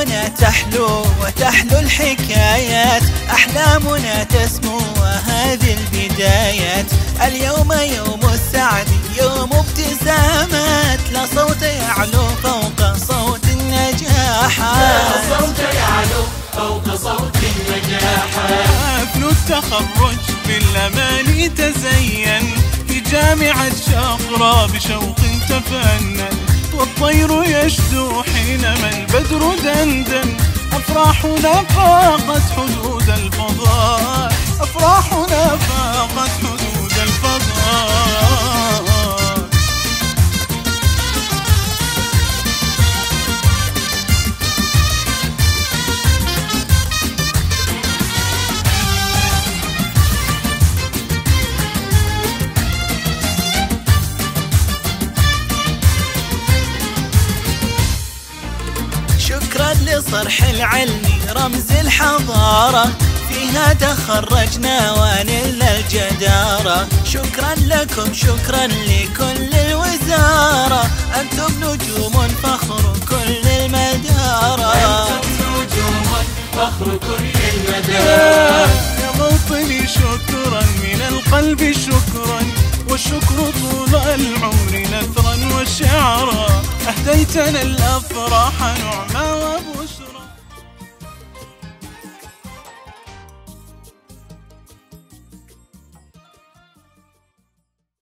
أيامنا تحلو وتحلو الحكايات، أحلامنا تسمو وهذه البدايات. اليوم يوم السعد يوم ابتسامات، لا صوت يعلو فوق صوت النجاحات، لا صوت يعلو فوق صوت النجاحات. حفل التخرج بالأمان تزين في جامعة شقرة بشوق تفنن، والطير يشدو حينما البدر دندن. أفراحنا فاقت حدود الفضاء، أفراحنا فاقت حدود الفضاء. شكرا لصرح العلم رمز الحضارة، فيها تخرجنا ونلنا الجدارة. شكرا لكم شكرا لكل الوزارة، أنتم نجوم فخر كل المدارة، أنتم نجوم فخر كل المدارة. يا موطني شكرا من القلب شكرا، والشكر طول العمر نثرا وشعرا. أهديتنا الأفراح نعمة وبشرى.